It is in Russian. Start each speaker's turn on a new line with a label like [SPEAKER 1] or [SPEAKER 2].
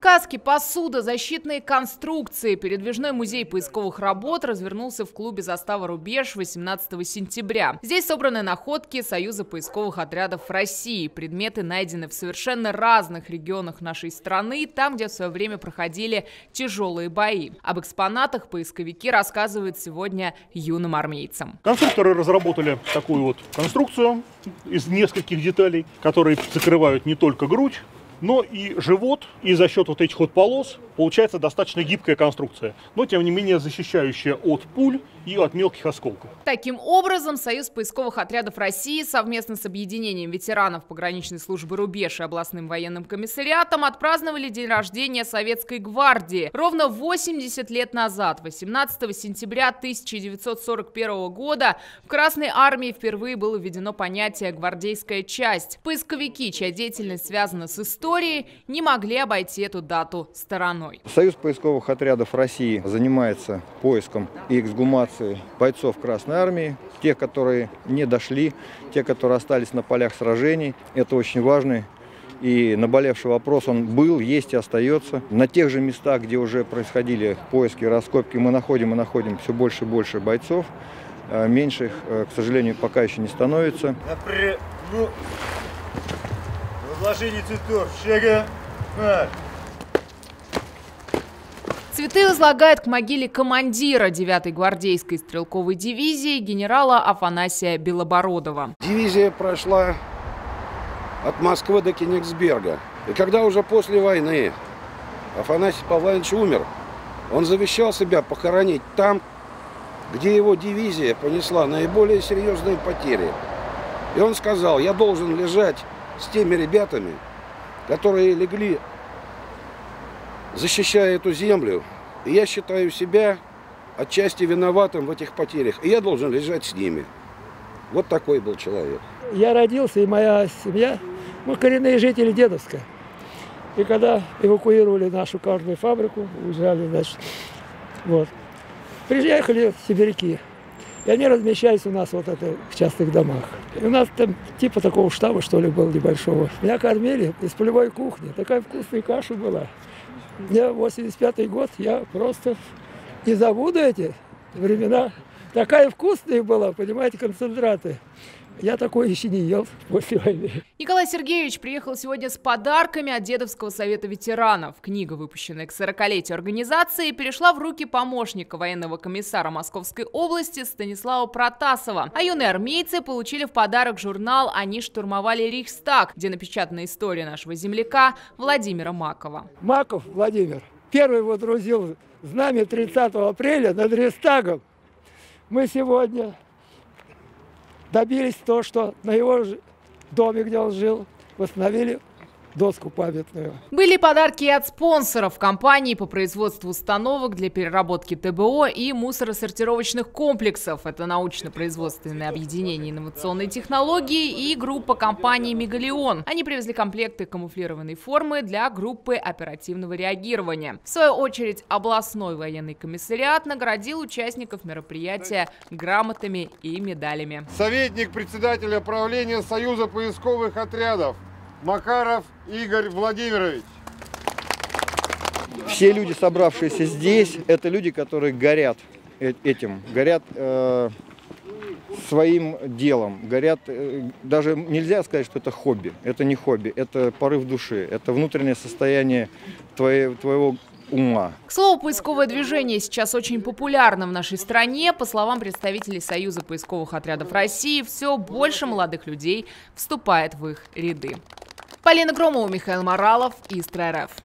[SPEAKER 1] Каски, посуда, защитные конструкции. Передвижной музей поисковых работ развернулся в клубе «Застава Рубеж» 18 сентября. Здесь собраны находки Союза поисковых отрядов России. Предметы найдены в совершенно разных регионах нашей страны, там, где в свое время проходили тяжелые бои. Об экспонатах поисковики рассказывают сегодня юным армейцам.
[SPEAKER 2] Конструкторы разработали такую вот конструкцию из нескольких деталей, которые закрывают не только грудь, но и живот, и за счет вот этих вот полос получается достаточно гибкая конструкция, но тем не менее защищающая от пуль и от мелких осколков.
[SPEAKER 1] Таким образом, Союз поисковых отрядов России совместно с объединением ветеранов пограничной службы «Рубеж» и областным военным комиссариатом отпраздновали день рождения Советской гвардии. Ровно 80 лет назад, 18 сентября 1941 года, в Красной армии впервые было введено понятие «гвардейская часть». Поисковики, чья деятельность связана с историей, не могли обойти эту дату стороной.
[SPEAKER 3] Союз поисковых отрядов России занимается поиском и эксгумацией бойцов Красной армии, тех, которые не дошли, те, которые остались на полях сражений. Это очень важный и наболевший вопрос. Он был, есть и остается. На тех же местах, где уже происходили поиски, раскопки, мы находим все больше и больше бойцов. Меньше их, к сожалению, пока еще не становится.
[SPEAKER 4] Возложение цветов. Шага.
[SPEAKER 1] Цветы возлагает к могиле командира 9-й гвардейской стрелковой дивизии генерала Афанасия Белобородова.
[SPEAKER 5] Дивизия прошла от Москвы до Кенигсберга. И когда уже после войны Афанасий Павлович умер, он завещал себя похоронить там, где его дивизия понесла наиболее серьезные потери. И он сказал: я должен лежать с теми ребятами, которые легли, защищая эту землю, и я считаю себя отчасти виноватым в этих потерях, и я должен лежать с ними. Вот такой был человек.
[SPEAKER 6] Я родился, и моя семья, мы коренные жители Дедовска. И когда эвакуировали нашу картную фабрику, уезжали, значит, вот, приехали сибиряки, и они размещались у нас вот это в частных домах. И у нас там типа такого штаба, что ли, был небольшого. Меня кормили из полевой кухни, такая вкусная каша была. Мне 85-й год, я просто не забуду эти времена. Такая вкусная была, понимаете, концентраты. Я такой еще не ел после войны.
[SPEAKER 1] Николай Сергеевич приехал сегодня с подарками от Дедовского совета ветеранов. Книга, выпущенная к 40-летию организации, перешла в руки помощника военного комиссара Московской области Станислава Протасова. А юные армейцы получили в подарок журнал «Они штурмовали Рейхстаг», где напечатана история нашего земляка Владимира Макова.
[SPEAKER 6] Маков Владимир первый водрузил знамя 30 апреля над Рейхстагом. Мы сегодня добились того, что на его доме, где он жил, восстановили доску памятную.
[SPEAKER 1] Были подарки и от спонсоров: компании по производству установок для переработки ТБО и мусоросортировочных комплексов. Это научно-производственное объединение инновационной технологии и группа компаний «Мегалион». Они привезли комплекты камуфлированной формы для группы оперативного реагирования. В свою очередь, областной военный комиссариат наградил участников мероприятия грамотами и медалями.
[SPEAKER 4] Советник председателя правления Союза поисковых отрядов Макаров Игорь Владимирович.
[SPEAKER 3] Все люди, собравшиеся здесь, это люди, которые горят этим, горят своим делом, горят, даже нельзя сказать, что это хобби, это не хобби, это порыв души, это внутреннее состояние твоего ума.
[SPEAKER 1] К слову, поисковое движение сейчас очень популярно в нашей стране. По словам представителей Союза поисковых отрядов России, все больше молодых людей вступает в их ряды. Полина Громова, Михаил Моралов, Истра РФ.